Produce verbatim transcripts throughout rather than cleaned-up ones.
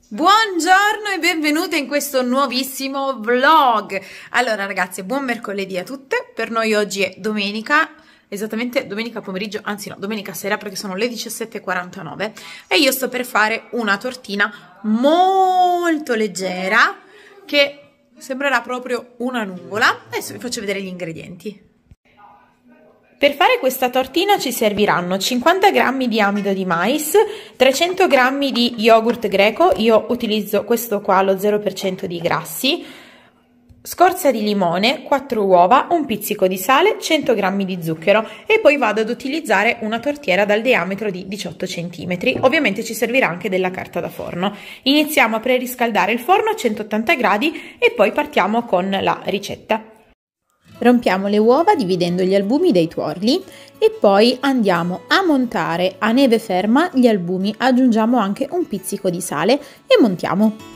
Buongiorno e benvenute in questo nuovissimo vlog. Allora ragazzi, buon mercoledì a tutte. Per noi oggi è domenica, esattamente domenica pomeriggio, anzi no, domenica sera, perché sono le diciassette e quarantanove e io sto per fare una tortina molto leggera che sembrerà proprio una nuvola. Adesso vi faccio vedere gli ingredienti. Per fare questa tortina ci serviranno cinquanta grammi di amido di mais, trecento grammi di yogurt greco, io utilizzo questo qua, lo zero per cento di grassi, scorza di limone, quattro uova, un pizzico di sale, cento grammi di zucchero e poi vado ad utilizzare una tortiera dal diametro di diciotto centimetri. Ovviamente ci servirà anche della carta da forno. Iniziamo a preriscaldare il forno a centottanta gradi e poi partiamo con la ricetta. Rompiamo le uova dividendo gli albumi dai tuorli e poi andiamo a montare a neve ferma gli albumi, aggiungiamo anche un pizzico di sale e montiamo.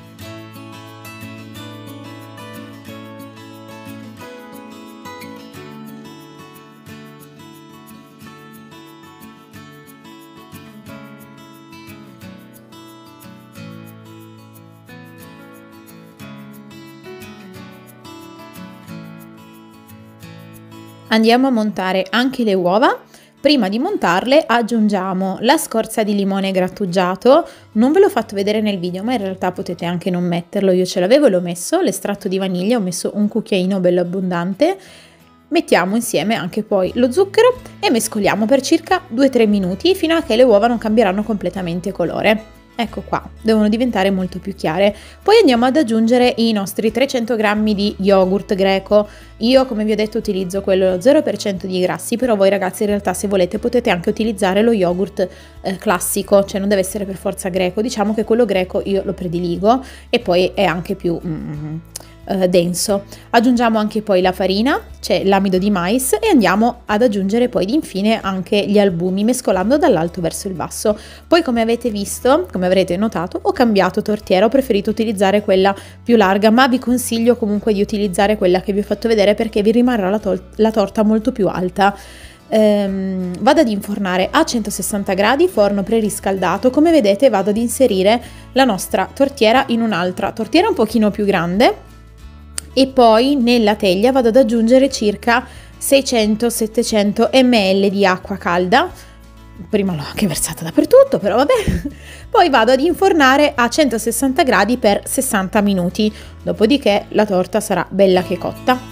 Andiamo a montare anche le uova. Prima di montarle aggiungiamo la scorza di limone grattugiato, non ve l'ho fatto vedere nel video ma in realtà potete anche non metterlo, io ce l'avevo e l'ho messo, l'estratto di vaniglia, ho messo un cucchiaino bello abbondante, mettiamo insieme anche poi lo zucchero e mescoliamo per circa due tre minuti fino a che le uova non cambieranno completamente colore. Ecco qua, devono diventare molto più chiare. Poi andiamo ad aggiungere i nostri trecento grammi di yogurt greco. Io, come vi ho detto, utilizzo quello zero per cento di grassi, però voi ragazzi in realtà se volete potete anche utilizzare lo yogurt eh, classico, cioè non deve essere per forza greco. Diciamo che quello greco io lo prediligo e poi è anche più mm, eh, denso. Aggiungiamo anche poi la farina, cioè l'amido di mais, e andiamo ad aggiungere poi infine anche gli albumi mescolando dall'alto verso il basso. Poi come avete visto, come avrete notato, ho cambiato tortiera, ho preferito utilizzare quella più larga, ma vi consiglio comunque di utilizzare quella che vi ho fatto vedere perché vi rimarrà la, la torta molto più alta. Ehm, vado ad infornare a centosessanta gradi, forno preriscaldato. Come vedete vado ad inserire la nostra tortiera in un'altra tortiera un pochino più grande e poi nella teglia vado ad aggiungere circa seicento settecento millilitri di acqua calda. Prima l'ho anche versata dappertutto, però vabbè. Poi vado ad infornare a centosessanta gradi per sessanta minuti, dopodiché la torta sarà bella che cotta.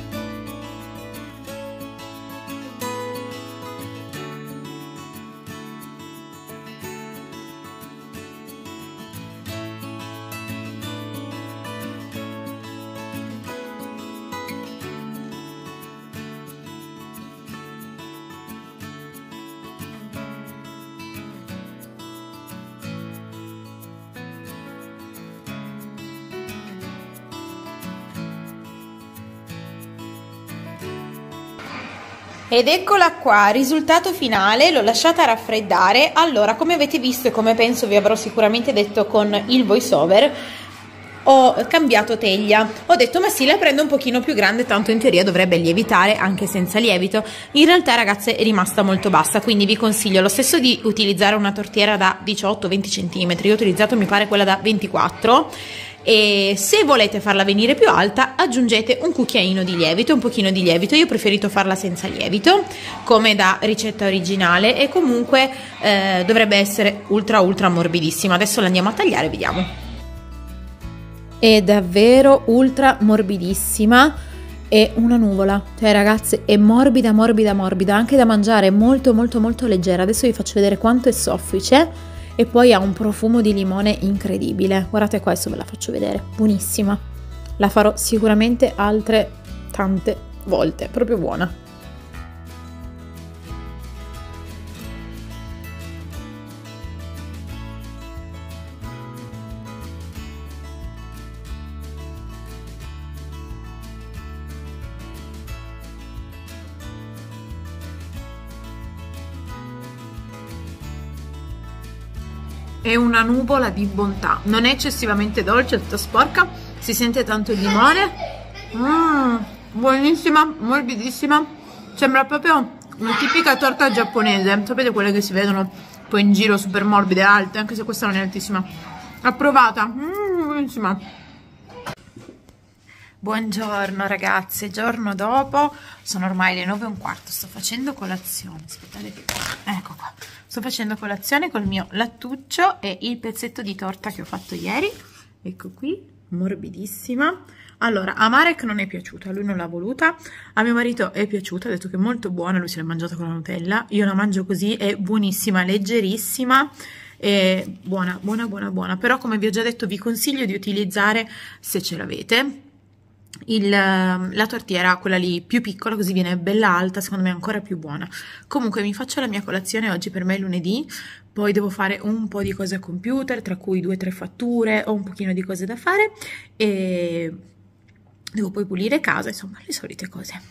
Ed eccola qua, risultato finale, l'ho lasciata raffreddare. Allora, come avete visto e come penso vi avrò sicuramente detto con il voice over, ho cambiato teglia. Ho detto ma sì, la prendo un pochino più grande, tanto in teoria dovrebbe lievitare anche senza lievito. In realtà ragazze è rimasta molto bassa, quindi vi consiglio lo stesso di utilizzare una tortiera da diciotto venti centimetri. Io ho utilizzato mi pare quella da ventiquattro. E se volete farla venire più alta aggiungete un cucchiaino di lievito, un pochino di lievito. Io ho preferito farla senza lievito come da ricetta originale e comunque eh, dovrebbe essere ultra ultra morbidissima. Adesso la andiamo a tagliare, vediamo. È davvero ultra morbidissima, è una nuvola, cioè ragazze è morbida morbida morbida, anche da mangiare, molto molto molto leggera. Adesso vi faccio vedere quanto è soffice. E poi ha un profumo di limone incredibile. Guardate qua, adesso ve la faccio vedere, buonissima. La farò sicuramente altre tante volte, proprio buona. È una nuvola di bontà, non è eccessivamente dolce, è tutta sporca, si sente tanto il limone. Mm, buonissima, morbidissima, sembra proprio una tipica torta giapponese, sapete quelle che si vedono poi in giro super morbide, alte, anche se questa non è altissima. Approvata. Mm, buonissima. Buongiorno ragazze, giorno dopo, sono ormai le nove e un quarto, sto facendo colazione, aspettate che... ecco qua, sto facendo colazione col mio lattuccio e il pezzetto di torta che ho fatto ieri, ecco qui, morbidissima. Allora, a Marek non è piaciuta, lui non l'ha voluta, a mio marito è piaciuta, ha detto che è molto buona, lui se l'è mangiata con la Nutella, io la mangio così, è buonissima, leggerissima, è buona, buona, buona, buona, però come vi ho già detto vi consiglio di utilizzare, se ce l'avete, il, la tortiera, quella lì più piccola, così viene bella alta, secondo me è ancora più buona. Comunque mi faccio la mia colazione, oggi per me è lunedì, poi devo fare un po' di cose a computer, tra cui due o tre fatture, ho un pochino di cose da fare e devo poi pulire casa, insomma le solite cose.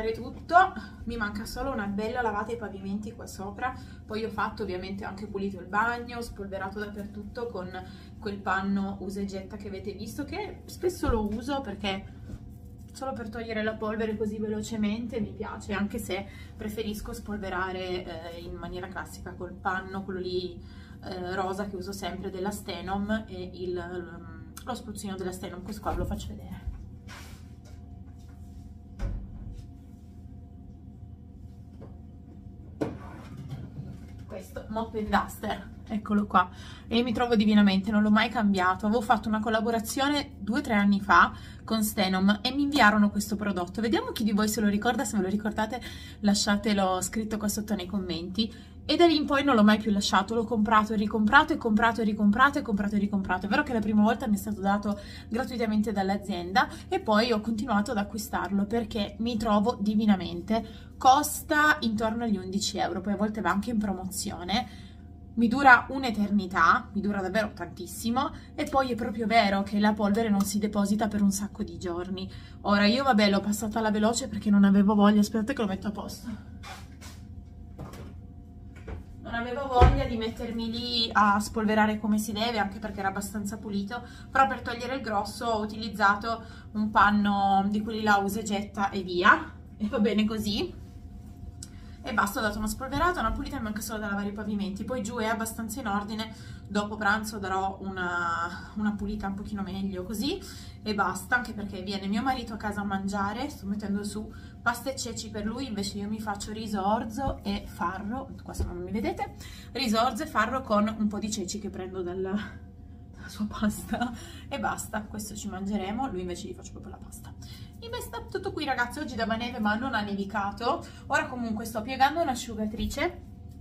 fare tutto, mi manca solo una bella lavata ai pavimenti qua sopra, poi ho fatto ovviamente, ho anche pulito il bagno, ho spolverato dappertutto con quel panno usa e getta che avete visto, che spesso lo uso perché solo per togliere la polvere così velocemente mi piace, anche se preferisco spolverare eh, in maniera classica col panno, quello lì eh, rosa che uso sempre della Stenom, e il, lo spruzzino della Stenom. Questo qua ve lo faccio vedere. Questo Mop and Duster, eccolo qua, e mi trovo divinamente, non l'ho mai cambiato. Avevo fatto una collaborazione due o tre anni fa con Stenom e mi inviarono questo prodotto. Vediamo chi di voi se lo ricorda. Se ve lo ricordate lasciatelo scritto qua sotto nei commenti. E da lì in poi non l'ho mai più lasciato, l'ho comprato e ricomprato e comprato e ricomprato e comprato e ricomprato. È vero che la prima volta mi è stato dato gratuitamente dall'azienda e poi ho continuato ad acquistarlo perché mi trovo divinamente. Costa intorno agli undici euro, poi a volte va anche in promozione. Mi dura un'eternità, mi dura davvero tantissimo, e poi è proprio vero che la polvere non si deposita per un sacco di giorni. Ora io vabbè l'ho passata alla veloce perché non avevo voglia, aspettate che lo metto a posto. Non avevo voglia di mettermi lì a spolverare come si deve, anche perché era abbastanza pulito, però per togliere il grosso ho utilizzato un panno di quelli là usa e getta e via, e va bene così. E basta, ho dato una spolverata, una pulita, mi manca solo da lavare i pavimenti. Poi giù è abbastanza in ordine, dopo pranzo darò una, una pulita un pochino meglio così e basta, anche perché viene mio marito a casa a mangiare, sto mettendo su pasta e ceci per lui, invece io mi faccio riso orzo e farro, qua se non mi vedete, riso orzo e farro con un po' di ceci che prendo dalla, dalla sua pasta e basta, questo ci mangeremo, lui invece gli faccio proprio la pasta. E beh, sta tutto qui ragazzi, oggi dava neve ma non ha nevicato. Ora comunque sto piegando un'asciugatrice.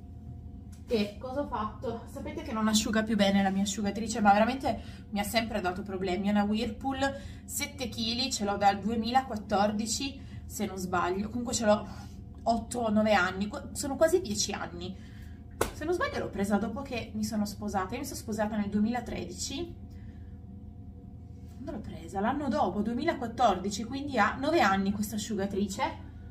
E cosa ho fatto? Sapete che non asciuga più bene la mia asciugatrice, ma veramente mi ha sempre dato problemi. È una Whirlpool sette chili, ce l'ho dal duemilaquattordici se non sbaglio, comunque ce l'ho otto nove anni, sono quasi dieci anni. Se non sbaglio l'ho presa dopo che mi sono sposata, io mi sono sposata nel duemilatredici. L'ho presa l'anno dopo, duemilaquattordici, quindi ha nove anni questa asciugatrice,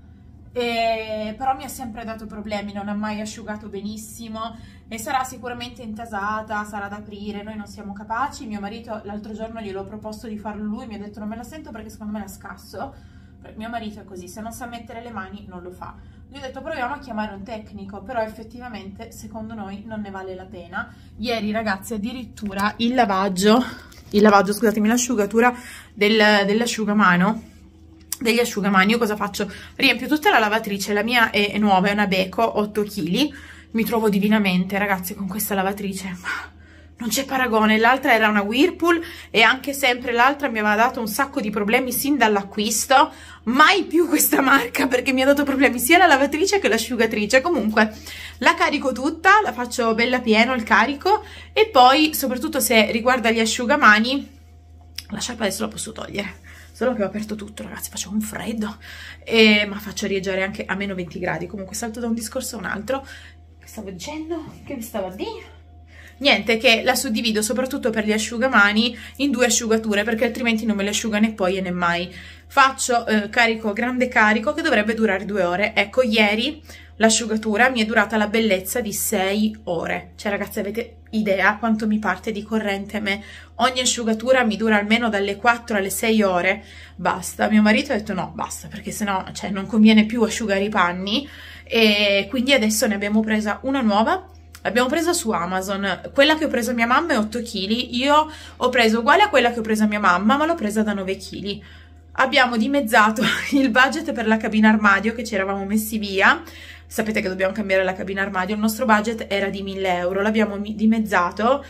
e però mi ha sempre dato problemi, non ha mai asciugato benissimo e sarà sicuramente intasata, sarà da aprire, noi non siamo capaci. Mio marito l'altro giorno gliel'ho proposto di farlo lui, mi ha detto non me la sento perché secondo me la scasso, perché mio marito è così, se non sa mettere le mani non lo fa. Gli ho detto proviamo a chiamare un tecnico, però effettivamente secondo noi non ne vale la pena. Ieri ragazzi addirittura il lavaggio il lavaggio, scusatemi, l'asciugatura del, dell'asciugamano, degli asciugamani, io cosa faccio? Riempio tutta la lavatrice, la mia è, è nuova, è una Beko, otto chili, mi trovo divinamente, ragazzi, con questa lavatrice, non c'è paragone. L'altra era una Whirlpool e anche sempre l'altra mi aveva dato un sacco di problemi sin dall'acquisto, mai più questa marca perché mi ha dato problemi sia la lavatrice che l'asciugatrice. Comunque la carico tutta, la faccio bella pieno il carico, e poi soprattutto se riguarda gli asciugamani la sciarpa adesso la posso togliere, solo che ho aperto tutto ragazzi, faccio un freddo, e, ma faccio rieggiare anche a meno venti gradi. Comunque salto da un discorso a un altro. Che stavo dicendo? Che vi stavo a dire? Niente, che la suddivido soprattutto per gli asciugamani in due asciugature perché altrimenti non me le asciuga né poi e né mai. Faccio eh, carico, grande carico che dovrebbe durare due ore. Ecco, ieri l'asciugatura mi è durata la bellezza di sei ore. Cioè ragazzi, avete idea quanto mi parte di corrente a me? Ogni asciugatura mi dura almeno dalle quattro alle sei ore. Basta. Mio marito ha detto no, basta, perché sennò cioè, non conviene più asciugare i panni, e quindi adesso ne abbiamo presa una nuova. L'abbiamo presa su Amazon, quella che ho preso a mia mamma è otto chili, io ho preso uguale a quella che ho preso a mia mamma, ma l'ho presa da nove chili. Abbiamo dimezzato il budget per la cabina armadio che ci eravamo messi via. Sapete che dobbiamo cambiare la cabina armadio, il nostro budget era di mille euro, l'abbiamo dimezzato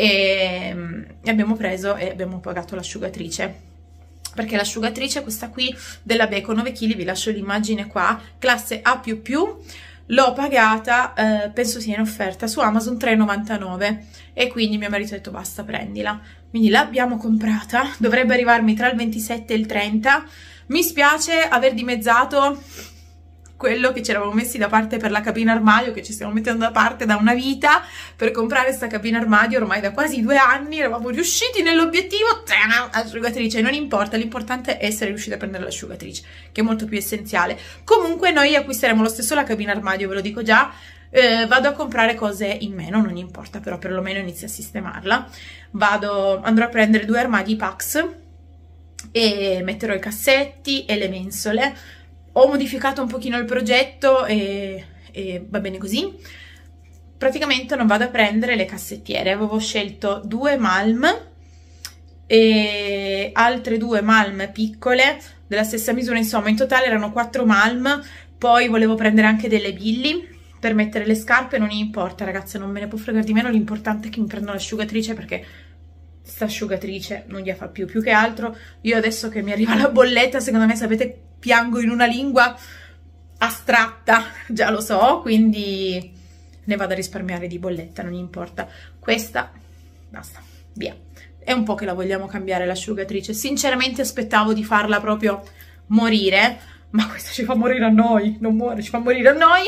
e abbiamo preso e abbiamo pagato l'asciugatrice. Perché l'asciugatrice, questa qui della Beko nove chili, vi lascio l'immagine qua, classe A più più, l'ho pagata, eh, penso sia in offerta su Amazon tre e novantanove, e quindi mio marito ha detto basta, prendila. Quindi l'abbiamo comprata, dovrebbe arrivarmi tra il ventisette e il trenta. Mi spiace aver dimezzato quello che ci eravamo messi da parte per la cabina armadio, che ci stiamo mettendo da parte da una vita per comprare questa cabina armadio ormai da quasi due anni, eravamo riusciti nell'obiettivo, asciugatrice, non importa, l'importante è essere riusciti a prendere l'asciugatrice, che è molto più essenziale. Comunque noi acquisteremo lo stesso la cabina armadio, ve lo dico già, eh, vado a comprare cose in meno, non importa, però perlomeno inizio a sistemarla, vado, andrò a prendere due armadi Pax e metterò i cassetti e le mensole. Ho modificato un pochino il progetto e, e va bene così. Praticamente non vado a prendere le cassettiere, avevo scelto due Malm e altre due Malm piccole della stessa misura, insomma in totale erano quattro Malm, poi volevo prendere anche delle Billy per mettere le scarpe, non importa ragazze, non me ne può fregare di meno, l'importante è che mi prendo l'asciugatrice perché sta asciugatrice non gli fa più, più che altro io adesso che mi arriva la bolletta, secondo me sapete, piango in una lingua astratta, già lo so, quindi ne vado a risparmiare di bolletta, non importa. Questa, basta, via. È un po' che la vogliamo cambiare l'asciugatrice, sinceramente aspettavo di farla proprio morire, ma questa ci fa morire a noi, non muore, ci fa morire a noi,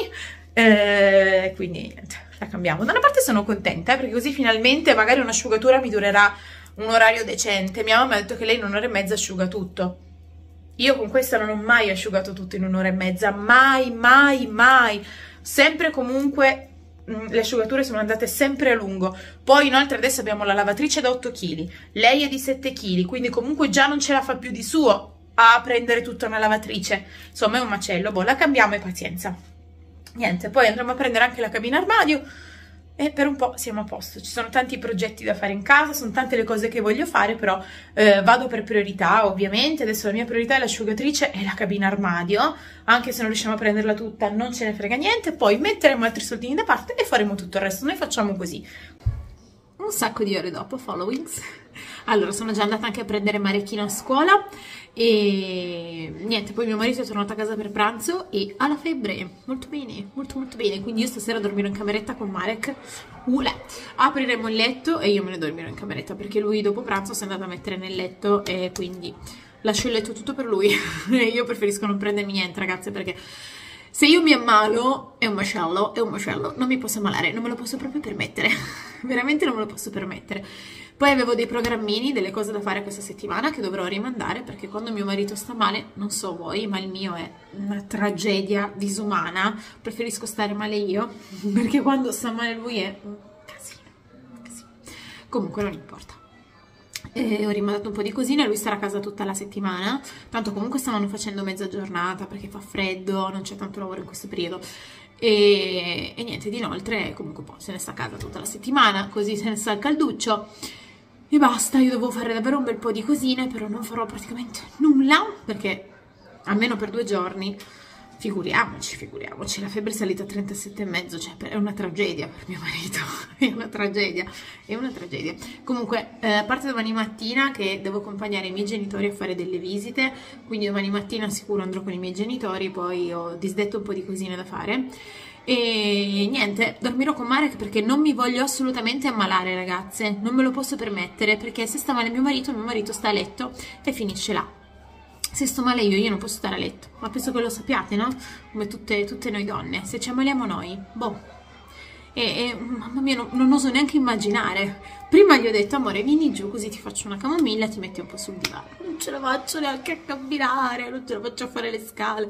eh, quindi niente, la cambiamo. Da una parte sono contenta, eh, perché così finalmente magari un'asciugatura mi durerà un orario decente. Mia mamma mi ha detto che lei in un'ora e mezza asciuga tutto. Io con questa non ho mai asciugato tutto in un'ora e mezza, mai, mai, mai. Sempre comunque mh, le asciugature sono andate sempre a lungo. Poi inoltre adesso abbiamo la lavatrice da otto chili, lei è di sette chili, quindi comunque già non ce la fa più di suo a prendere tutta una lavatrice. Insomma è un macello, boh, la cambiamo e pazienza. Niente, poi andremo a prendere anche la cabina armadio e per un po' siamo a posto. Ci sono tanti progetti da fare in casa, sono tante le cose che voglio fare, però eh, vado per priorità ovviamente. Adesso la mia priorità è l'asciugatrice e la cabina armadio, anche se non riusciamo a prenderla tutta non ce ne frega niente, poi metteremo altri soldini da parte e faremo tutto il resto. Noi facciamo così. Un sacco di ore dopo, followings. Allora, sono già andata anche a prendere Marechino a scuola e niente, poi mio marito è tornato a casa per pranzo e ha la febbre, molto bene, molto molto bene, quindi io stasera dormirò in cameretta con Marek. Ule. Apriremo il letto e io me ne dormirò in cameretta perché lui dopo pranzo si è andato a mettere nel letto e quindi lascio il letto tutto per lui. Io preferisco non prendermi niente ragazze, perché se io mi ammalo è un macello, è un macello, non mi posso ammalare, non me lo posso proprio permettere, veramente non me lo posso permettere. Poi avevo dei programmini, delle cose da fare questa settimana che dovrò rimandare perché quando mio marito sta male, non so voi, ma il mio è una tragedia disumana, preferisco stare male io, perché quando sta male lui è un casino, un casino. Comunque non importa. E ho rimandato un po' di cosine, lui starà a casa tutta la settimana, tanto comunque stavano facendo mezza giornata perché fa freddo, non c'è tanto lavoro in questo periodo e, e niente, di inoltre comunque poi se ne sta a casa tutta la settimana, così se ne sta al calduccio e basta. Io devo fare davvero un bel po' di cosine, però non farò praticamente nulla perché almeno per due giorni figuriamoci, figuriamoci, la febbre è salita a trentasette e mezzo, cioè è una tragedia per mio marito, è una tragedia, è una tragedia. Comunque, eh, a parte domani mattina che devo accompagnare i miei genitori a fare delle visite, quindi domani mattina sicuro andrò con i miei genitori, poi ho disdetto un po' di cosine da fare. E niente, dormirò con Marek perché non mi voglio assolutamente ammalare ragazze, non me lo posso permettere perché se sta male mio marito, mio marito sta a letto e finisce là. Se sto male io, io non posso stare a letto, ma penso che lo sappiate, no? Come tutte, tutte noi donne, se ci ammaliamo noi, boh. E, e mamma mia, non, non oso neanche immaginare. Prima gli ho detto, amore, vieni giù così ti faccio una camomilla e ti metti un po' sul divano. Non ce la faccio neanche a camminare, non ce la faccio a fare le scale.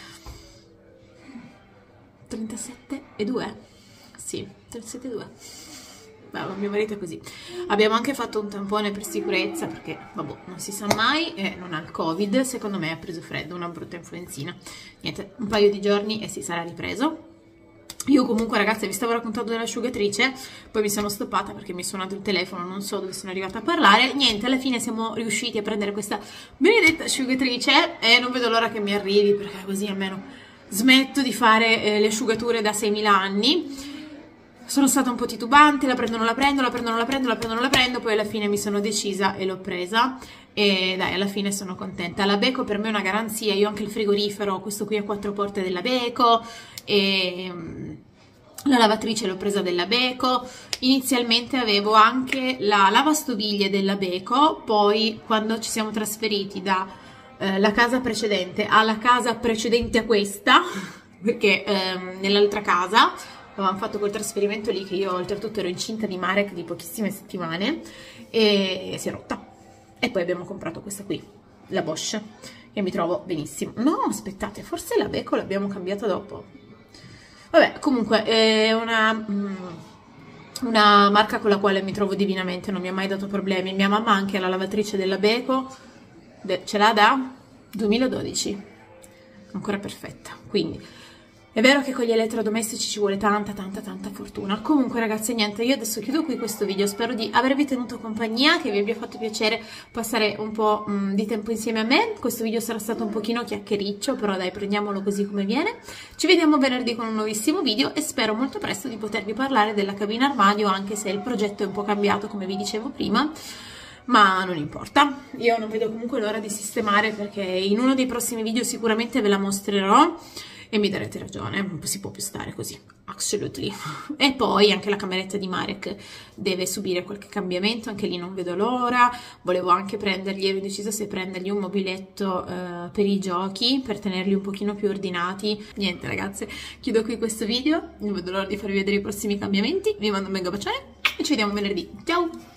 trentasette e due? Sì, trentasette e due. Beh, mio marito è così. Abbiamo anche fatto un tampone per sicurezza perché, vabbè, non si sa mai e non ha il covid, secondo me ha preso freddo, una brutta influenzina. Niente, un paio di giorni e si sarà ripreso. Io comunque ragazzi vi stavo raccontando dell'asciugatrice, poi mi sono stoppata perché mi è suonato il telefono, non so dove sono arrivata a parlare. Niente, alla fine siamo riusciti a prendere questa benedetta asciugatrice e non vedo l'ora che mi arrivi perché così almeno smetto di fare eh, le asciugature da seimila anni. Sono stata un po' titubante, la prendo, non la prendo, la prendo, non la prendo, la prendo, non la prendo, poi alla fine mi sono decisa e l'ho presa e dai, alla fine sono contenta. La Beko per me è una garanzia, io ho anche il frigorifero, questo qui a quattro porte della Beko e la lavatrice l'ho presa della Beko. Inizialmente avevo anche la lavastoviglie della Beko, poi quando ci siamo trasferiti da eh, la casa precedente alla casa precedente a questa, perché ehm, nell'altra casa avevamo fatto quel trasferimento lì che io oltretutto ero incinta di Marek di pochissime settimane e si è rotta. E poi abbiamo comprato questa qui, la Bosch, che mi trovo benissimo. No, aspettate, forse la Beko l'abbiamo cambiata dopo. Vabbè, comunque è una, mm, una marca con la quale mi trovo divinamente, non mi ha mai dato problemi. Mia mamma anche ha la lavatrice della Beko, ce l'ha da duemiladodici, ancora perfetta, quindi... È vero che con gli elettrodomestici ci vuole tanta tanta tanta fortuna. Comunque ragazzi, niente, io adesso chiudo qui questo video, spero di avervi tenuto compagnia, che vi abbia fatto piacere passare un po' mh, di tempo insieme a me. Questo video sarà stato un pochino chiacchiericcio, però dai, prendiamolo così come viene. Ci vediamo venerdì con un nuovissimo video e spero molto presto di potervi parlare della cabina armadio, anche se il progetto è un po' cambiato come vi dicevo prima. Ma non importa, io non vedo comunque l'ora di sistemare, perché in uno dei prossimi video sicuramente ve la mostrerò e mi darete ragione, non si può più stare così, absolutely. E poi anche la cameretta di Marek deve subire qualche cambiamento, anche lì non vedo l'ora. Volevo anche prendergli, ero indecisa se prendergli un mobiletto eh, per i giochi, per tenerli un pochino più ordinati. Niente ragazze, chiudo qui questo video, non vedo l'ora di farvi vedere i prossimi cambiamenti, vi mando un mega bacione e ci vediamo venerdì, ciao!